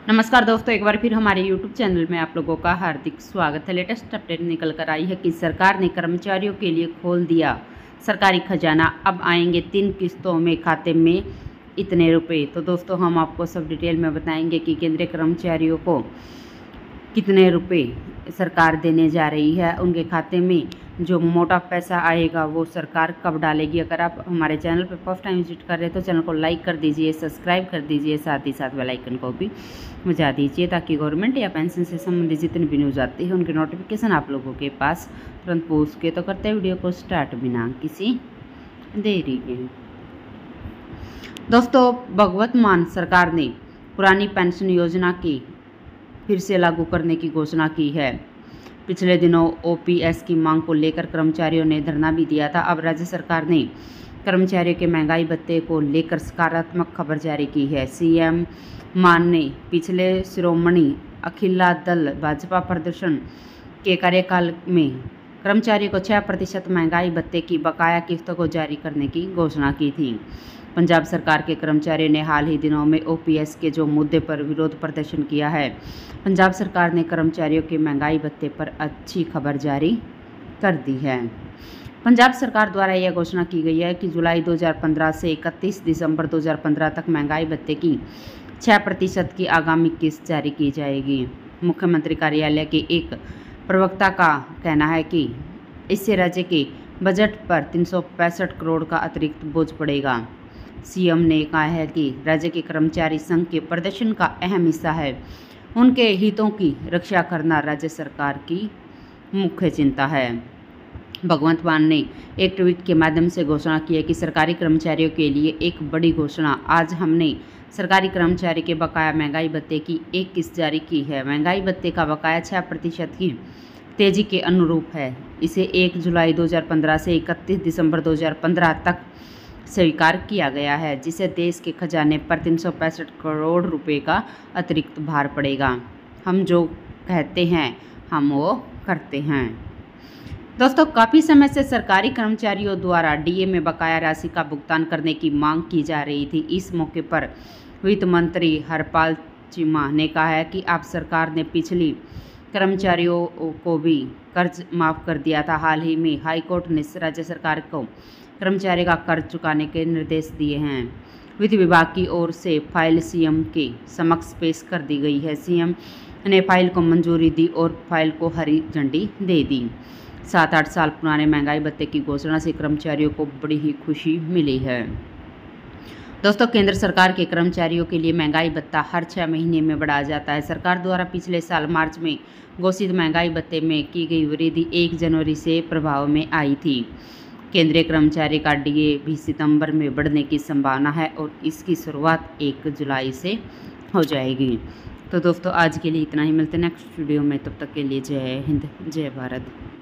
नमस्कार दोस्तों, एक बार फिर हमारे YouTube चैनल में आप लोगों का हार्दिक स्वागत है। लेटेस्ट अपडेट निकल कर आई है कि सरकार ने कर्मचारियों के लिए खोल दिया सरकारी खजाना। अब आएंगे 3 किस्तों में खाते में इतने रुपए। तो दोस्तों, हम आपको सब डिटेल में बताएंगे कि केंद्रीय कर्मचारियों को कितने रुपए सरकार देने जा रही है, उनके खाते में जो मोटा पैसा आएगा वो सरकार कब डालेगी। अगर आप हमारे चैनल पर फर्स्ट टाइम विजिट कर रहे हैं तो चैनल को लाइक कर दीजिए, सब्सक्राइब कर दीजिए, साथ ही साथ बेल आइकन को भी बजा दीजिए ताकि गवर्नमेंट या पेंशन से संबंधित जितनी भी न्यूज़ आती है उनके नोटिफिकेशन आप लोगों के पास तुरंत पहुँच के। तो करते हैं वीडियो को स्टार्ट बिना किसी देरी के। दोस्तों, भगवत मान सरकार ने पुरानी पेंशन योजना की फिर से लागू करने की घोषणा की है। पिछले दिनों ओपीएस की मांग को लेकर कर्मचारियों ने धरना भी दिया था। अब राज्य सरकार ने कर्मचारियों के महंगाई भत्ते को लेकर सकारात्मक खबर जारी की है। सीएम मान ने पिछले श्रोमणी अखिला दल भाजपा प्रदर्शन के कार्यकाल में कर्मचारियों को 6% महंगाई भत्ते की बकाया किस्तों को जारी करने की घोषणा की थी। पंजाब सरकार के कर्मचारियों ने हाल ही दिनों में ओपीएस के जो मुद्दे पर विरोध प्रदर्शन किया है। पंजाब सरकार ने कर्मचारियों के महंगाई भत्ते पर अच्छी खबर जारी कर दी है। पंजाब सरकार द्वारा यह घोषणा की गई है कि जुलाई 2015 से 31 दिसंबर 2015 तक महंगाई भत्ते की 6% की आगामी किस्त जारी की जाएगी। मुख्यमंत्री कार्यालय के एक प्रवक्ता का कहना है कि इससे राज्य के बजट पर 365 करोड़ का अतिरिक्त बोझ पड़ेगा। सीएम ने कहा है कि राज्य के कर्मचारी संघ के प्रदर्शन का अहम हिस्सा है। उनके हितों की रक्षा करना राज्य सरकार की मुख्य चिंता है। भगवंत मान ने एक ट्वीट के माध्यम से घोषणा की है कि सरकारी कर्मचारियों के लिए एक बड़ी घोषणा। आज हमने सरकारी कर्मचारी के बकाया महंगाई भत्ते की एक किस्त जारी की है। महंगाई भत्ते का बकाया 6% की तेजी के अनुरूप है। इसे 1 जुलाई 2015 से 31 दिसंबर 2015 तक स्वीकार किया गया है, जिसे देश के खजाने पर 365 करोड़ रुपए का अतिरिक्त भार पड़ेगा। हम जो कहते हैं हम वो करते हैं। दोस्तों, काफ़ी समय से सरकारी कर्मचारियों द्वारा डीए में बकाया राशि का भुगतान करने की मांग की जा रही थी। इस मौके पर वित्त मंत्री हरपाल चीमा ने कहा है कि आप सरकार ने पिछली कर्मचारियों को भी कर्ज माफ़ कर दिया था। हाल ही में हाईकोर्ट ने राज्य सरकार को कर्मचारी का कर्ज चुकाने के निर्देश दिए हैं। वित्त विभाग की ओर से फाइल सीएम के समक्ष पेश कर दी गई है। सीएम ने फाइल को मंजूरी दी और फाइल को हरी झंडी दे दी। 7-8 साल पुराने महंगाई भत्ते की घोषणा से कर्मचारियों को बड़ी ही खुशी मिली है। दोस्तों, केंद्र सरकार के कर्मचारियों के लिए महंगाई भत्ता हर 6 महीने में बढ़ाया जाता है। सरकार द्वारा पिछले साल मार्च में घोषित महंगाई भत्ते में की गई वृद्धि 1 जनवरी से प्रभाव में आई थी। केंद्रीय कर्मचारी का डीए भी सितंबर में बढ़ने की संभावना है और इसकी शुरुआत 1 जुलाई से हो जाएगी। तो दोस्तों, आज के लिए इतना ही। मिलते हैं नेक्स्ट वीडियो में। तब तक के लिए जय हिंद, जय भारत।